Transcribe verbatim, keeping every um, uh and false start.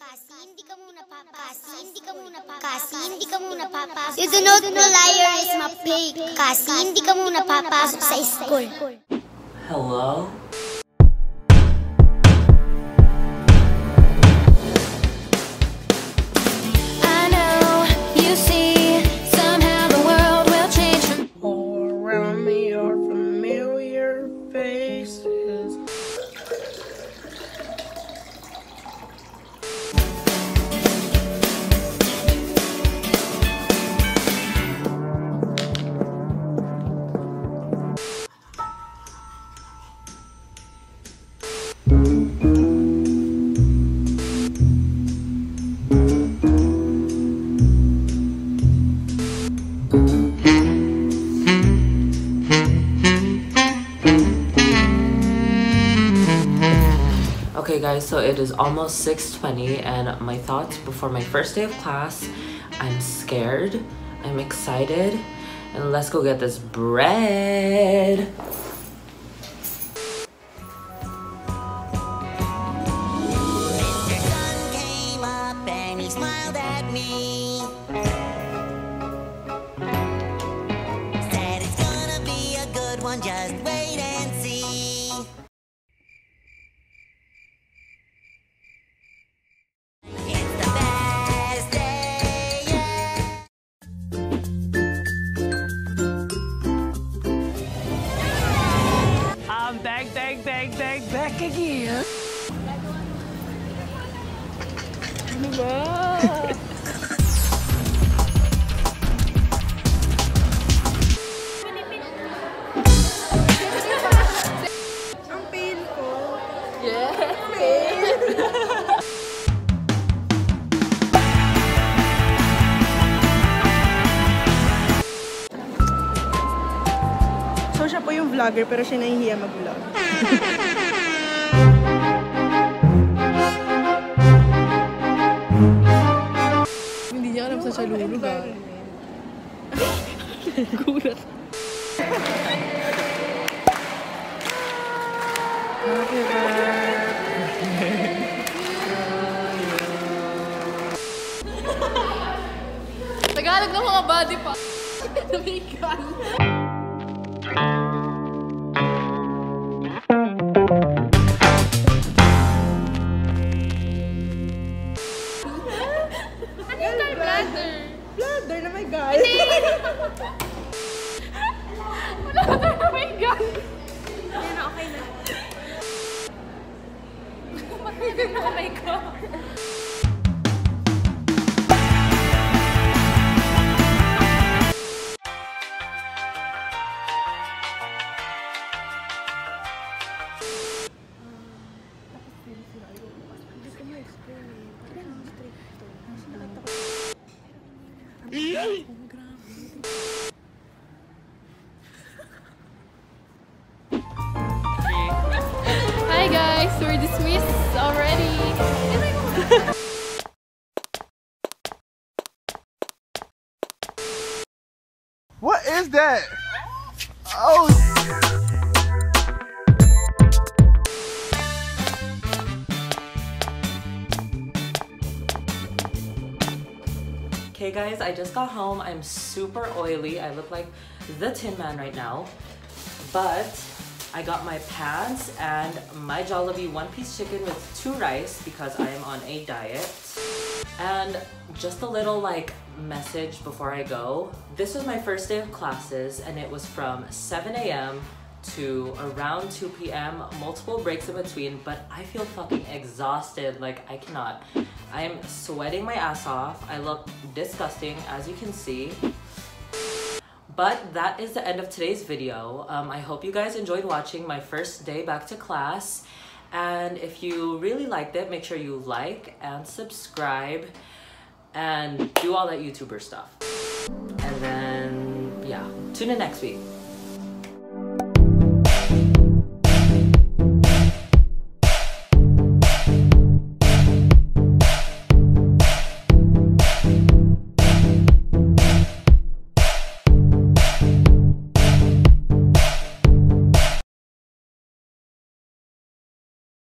Kasi hindi ka muna papasok. Hindi ka muna papasok. Kasi hindi ka muna papasok. You do not know liar is my fake. Kasi hindi ka muna papasok sa school. Hello? Okay guys, so it is almost six twenty and my thoughts before my first day of class. I'm scared, I'm excited, and let's go get this bread. Mister Sun came up and he smiled at me. Said it's gonna be a good one, just wait and see. I'm back, back, back, back, back again. Ano ba? Ang pain ko. Yeah. Pain. So siya po yung vlogger pero siya nahihiya mag-vlog. Hindi niya alam sa chalulog ah. Gulat. Happy birthday. Tagalog ng mga body pa. Namikan. Bladder na may gal. Bladder na may gal. Yan na, okay na. Bladder na may gal. Hi guys, we're dismissed already. What is that? Oh. Okay guys, I just got home. I'm super oily. I look like the Tin Man right now. But I got my pants and my Jollibee one-piece chicken with two rice because I am on a diet. And just a little like message before I go. This was my first day of classes and it was from seven A M to around two P M multiple breaks in between, but I feel fucking exhausted. Like I cannot. I'm sweating my ass off. I look disgusting, as you can see. But that is the end of today's video. Um, I hope you guys enjoyed watching my first day back to class. And if you really liked it, make sure you like and subscribe and do all that YouTuber stuff. And then, yeah, tune in next week.